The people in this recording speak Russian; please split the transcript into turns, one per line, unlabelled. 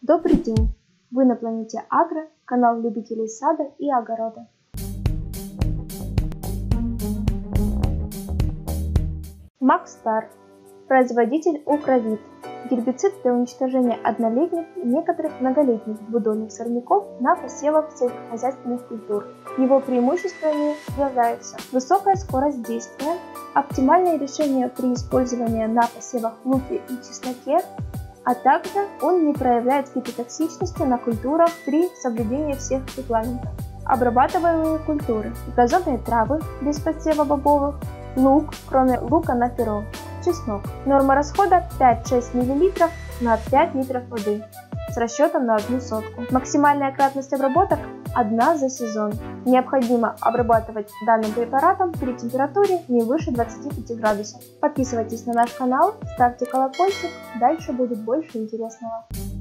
Добрый день! Вы на планете Агро, канал любителей сада и огорода. Макстар. Производитель Укровит. Гербицид для уничтожения однолетних и некоторых многолетних двудольных сорняков на посевах сельскохозяйственных культур. Его преимуществами являются высокая скорость действия, оптимальное решение при использовании на посевах лука и чесноке, а также он не проявляет фитотоксичности на культурах при соблюдении всех регламентов. Обрабатываемые культуры: газонные травы без посева бобовых, лук, кроме лука на перо, чеснок. Норма расхода 5-6 мл на 5 литров воды с расчетом на 1 сотку. Максимальная кратность обработок 1 за сезон. Необходимо обрабатывать данным препаратом при температуре не выше 25 градусов. Подписывайтесь на наш канал, ставьте колокольчик, дальше будет больше интересного.